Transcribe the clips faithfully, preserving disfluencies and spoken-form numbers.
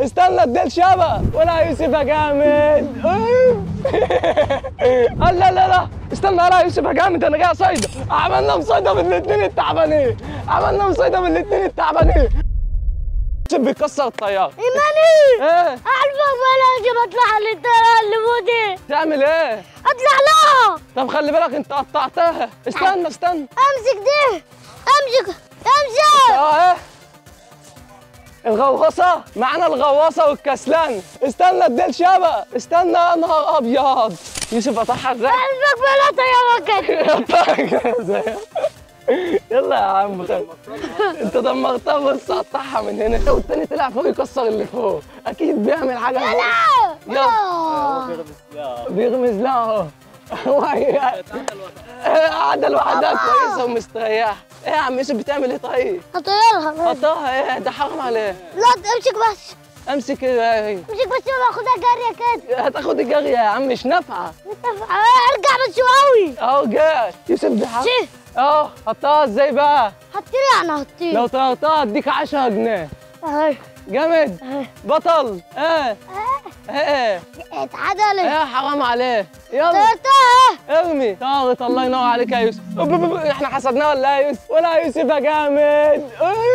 استنى الديل شبه ولا يوسف يا جامد. لا لا لا استنى يا يوسف يا جامد، انا جاي صيده. عملنا مصيده بالاثنين التعبانين، عملنا مصيده بالاثنين التعبانين. يوسف بيكسر الطياره. ايماني ايه؟ اعرفك ولا بطلع للطياره اللي فوق دي. تعمل ايه؟ اطلع لها. طب خلي بالك انت قطعتها. استنى استنى امسك دي، امسك امسك. اه ايه؟ الغواصة معانا، الغواصة والكسلان. استنى الديل شبه، استنى يا نهار ابيض. يوسف قطعها ازاي؟ اعرفك ولا طياره كده. يلا يا عم انت دمرتها. بص قطعها من هنا والتاني طلع فوق يكسر اللي فوق، اكيد بيعمل حاجه. لا يلا بيغمز لها اهو. قاعده لوحدها كويسه ومستريحه. ايه يا عم يوسف بتعمل ايه طيب؟ هطيرها. قطعها ايه ده؟ حرام عليك. لا امسك بس، امسك ايه؟ امسك بس باخدها جاريه كده. هتاخد الجري يا عم مش نافعه. ارجع بس قوي. اهو جاي يوسف بيحاول. اه حطها ازاي بقى؟ هطير يعني هطير. لو طيرتها اديك عشرة جنيه. اهي جامد. بطل. ايه ايه اتعدلت. ايه حرام عليك. يلا طيرتها. ارمي. طارت. الله ينور عليك يا يوسف. أوب أوب أوب. احنا حسدناه ولا ايه يا يوسف؟ ولا يوسف يا جامد.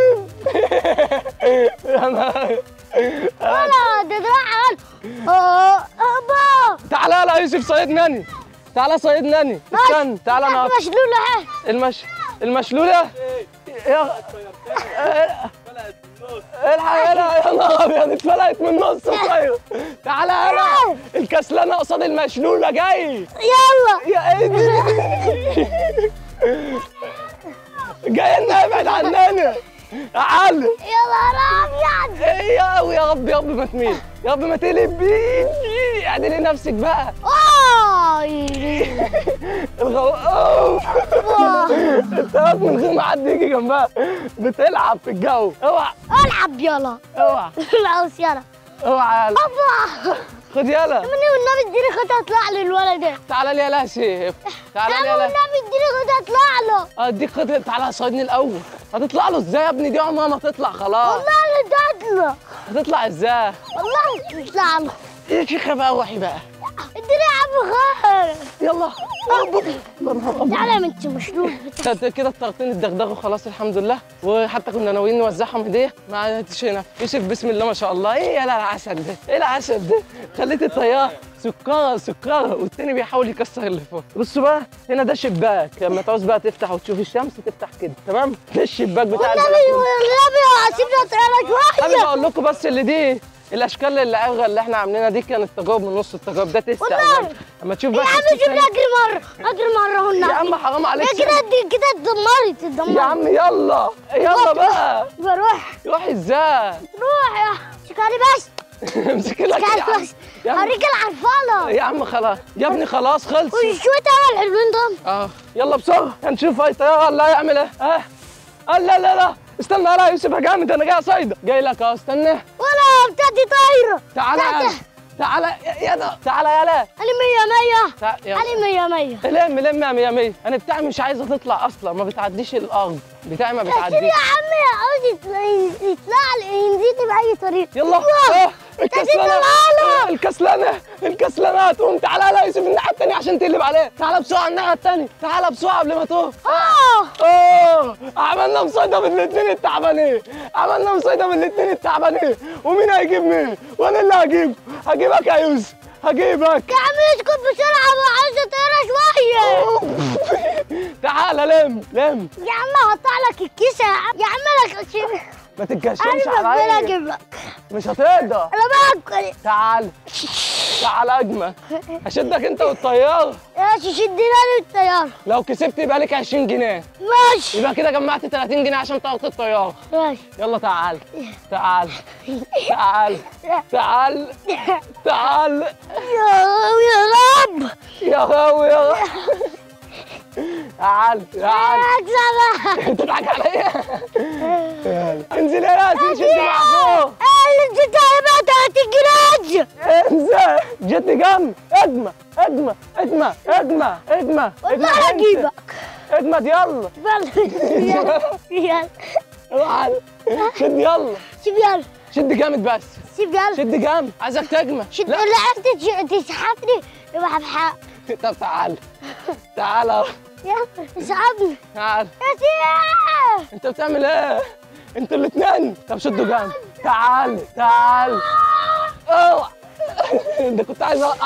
ولا تدرعن. اه ابا تعالى يلا يا يوسف صيدناني. تعالى صيدناني. استنى تعالى انا مشلوله اهي. المش المشلوله. يا الحق هنا يا نهار ابيض، اتفلقت من النص. طيب تعالى هنا. الكسلانه قصاد المشلوله جاي. يلا يا ايه دي؟ جاي لنا ابعد عننا. تعالى يا نهار ابيض. ايه يا يا رب يا رب ما تميل، يا رب ما تقلب بيه. اعدلي نفسك بقى. الغو انت من غير ما حد يجي جنبها بتلعب في الجو. اوعى العب يلا. اوعى العب يلا. اوعى يلا. ابا خد يلا. مني والنبي اديني خد اطلع للولد ده. تعالى لي يا لاسي. تعالى لي يا لاسي. والنبي اديني خد اطلع له. اديك خد. تعالى صيدني الاول. هتطلع له ازاي يا ابني؟ دي عمرها ما تطلع خلاص. والله انا تطلع. هتطلع ازاي؟ والله تطلع له. يا شيخه بقى روحي بقى. اديني يا عم خير. يلا. يا نهار ابيض. تعالى يا بنت مشلول. كده الطرتين اتدغدغوا خلاص الحمد لله، وحتى كنا ناويين نوزعهم هديه ما عادتش هنا. يوسف بسم الله ما شاء الله. ايه يا العسل ده؟ ايه العسل ده؟ خليت الطياره سكره سكره والتاني بيحاول يكسر اللي فوق. بصوا بقى هنا ده شباك، لما تعوز بقى تفتح وتشوف الشمس تفتح كده تمام. ده الشباك بتاع والنبي والنبي سيبنا اطلع شويه. انا بقول لكم بس اللي دي الاشكال اللعبه اللي احنا عاملينها دي كانت تجارب من نص التجارب ده تست. اما تشوف بقى يا عم سيبنا اجري مره اجري مره والنبي. يا عم حرام عليك. كده كده اتدمرت اتدمرت. يا عم يلا يلا بقى. بروح. روح ازاي؟ روح يا شكاري بس. امسك لك يا عم. يا عم اوريك العرفانه. يا عم خلاص يا ابني خلاص خلص. شويه هوا الحلوين دول. اه يلا بسرعه هنشوف اي طياره ولا هيعمل ايه. اه لا لا لا استنى يا يوسف يا جامد، انا جاي صيده. جاي لك اهو استنى. ولا بتاعتي طايره. تعالى تعالى يا ده. تعالى يلا. انا مية مية. انا مية مية. لم لم يا مية مية. انا بتاعي مش عايزه تطلع اصلا، ما بتعديش الارض. بتاعي ما بتعديش. يا عم عاوز يطلع ينزل باي طريقه. يلا الكسلانه الكسلانه الكسلانه هتقوم. تعالى يلا يوسف الناحيه الثانيه عشان تقلب عليه. تعالى بسرعه الناحيه الثانيه. تعالى بسرعه قبل ما تقف. اه اه عملنا مصيده بالاثنين التعبانين، عملنا مصيده بالاثنين التعبانين. ومين هيجيب مين؟ وانا اللي هجيب. هجيبك يا يوسف هجيبك. يا عم اسكت بسرعه عايزه طياره شويه. تعالى لم لم. يا عم هقطع لك الكيسه يا عم. يا عم انا ما تتكشمش انا عليا. اجيب لك. مش هتقدر. انا باكل. تعال تعال اجمل. هشدك انت والطياره. ماشي شدني انا الطياره. لو كسبت يبقى لك عشرين جنيه. ماشي. يبقى كده جمعت تلاتين جنيه عشان طاقة الطياره. ماشي. يلا تعال تعال تعال تعال تعال. يا رب يا غاوي يا غاوي. تعال تعال. اكسب. تضحك عليا. انزل يا ياسين شد مع فوق. انت هيبقى تلاتين جنيه. انزل جت جنب. اجمع اجمع اجمع اجمع اجمع. والله هجيبك. اجمد يلا. يلا يلا. تعال شد يلا. شوف يلا شد جامد بس. سيب قلب. شد جامد، عايزك تجمع. شد لا. اللي عرفت تسحبني يبقى بحق. طب تعال تعال اهو. يلا اسحبني. تعال. يا سيدي. انت بتعمل ايه؟ انتوا الاثنين. طب شدوا جامد. تعال تعال. اوعى. انت كنت عايز اوقع.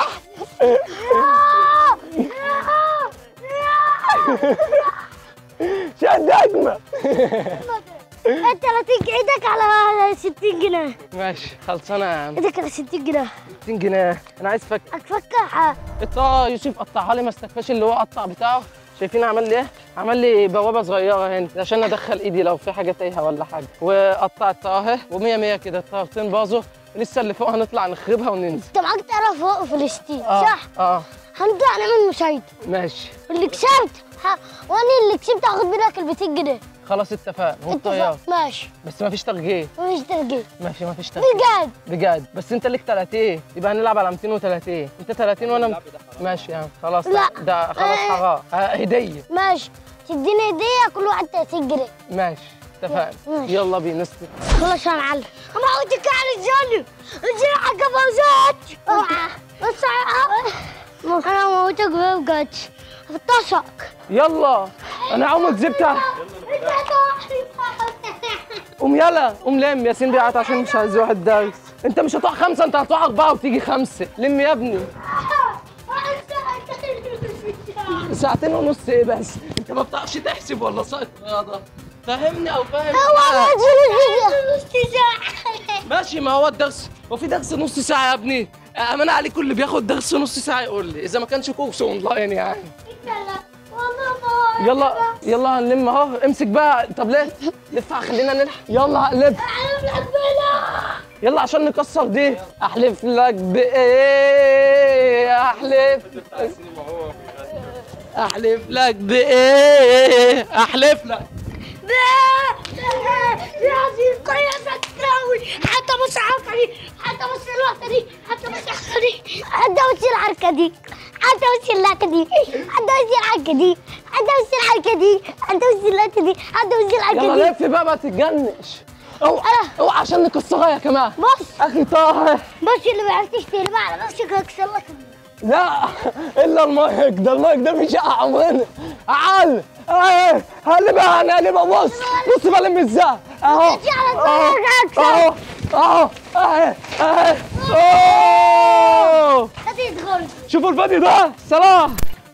شد اجمل. انت لا تيجي ايدك على ستين جنيه. ماشي خلصانه يا عم. ايدك على ستين جنيه. ستين جنيه. انا عايز فك. اتفكر. الطا يوسف قطعها لي، ما استكفاش اللي هو قطع بتاعه. شايفين عمل لي ايه؟ عمل لي بوابه صغيره هنا عشان ادخل ايدي لو في حاجه تايهه ولا حاجه، وقطع الطا اهي ومية مية كده. الطاقتين باظوا، لسه اللي فوق هنطلع نخربها وننزل. انت معاك طياره فوق فلسطين آه. صح؟ اه هنطلع نعمل مشاهده. ماشي. اللي كسبت ها وانا اللي كسبت هاخد منك ال ميتين جنيه. خلاص اتفقنا. والطيار اتفق. ماشي. بس ما فيش ترجيح. مفيش ترجيع. ماشي ما فيش ترجيح. بجد. بجد. بس انت ليك تلاتين، يبقى هنلعب على ميتين وتلاتين. انت تلاتين وانا ماشي يا عم. خلاص لا. ده خلاص حرام. آه هديه. ماشي. تديني هديه كل واحد تلاتين جنيه. ماشي اتفقنا. ماشي. يلا بينا نسلك. خلاص يا معلم. هموتك على الجنة. الجنة حق فوزات. اوعى. بس انا هموتك بجد. هفطسك. يلا انا عمرك زبتها. قوم يلا قوم لم. ياسين بيعت عشان مش عايز واحد درس. انت مش هتقع خمسه، انت هتقع اربعه وتيجي خمسه. لم يا ابني. ساعتين ونص ايه بس؟ انت ما بتعرفش تحسب ولا ساقط رياضه؟ فهمني او فاهم. هو نص ساعة. ماشي. ما هو الدرس، هو في درس نص ساعه يا ابني؟ امانه عليكم اللي بياخد درس نص ساعه يقول لي، اذا ما كانش كورس اونلاين يعني. يلا يلا هنلم اهو. امسك بقى. طب ليه؟ لف خلينا نلحق. يلا هقلب. يلا عشان نكسر دي. احلف لك بايه؟ احلف احلف لك بايه؟ احلف لك يا كويسة تساوي. حتى بص الحركة دي، حتى بص اللقطة دي، حتى بص الحركة دي، حتى بص الحركة دي، حتى بص اللقطة دي، حتى بص الحركة دي، حتى بص الحركة دي، حتى بص اللقطة دي، حتى بص الحركة دي. يلا لف بقى ما تتجنش. اوعى اوعى عشان نكسرها يا كمان. بص اخي طه. بص اللي ما عرفتش تقلبها على نفسك هكسر لك. لا الا المايك ده. المايك ده بيشقى عمرنا. عال اهي هقلبها. هنقلبها. بص بص بلم ازاي اهو اهو اهو اهو اهي اهي. اوه هتدخل. شوفوا الفيديو ده. سلام.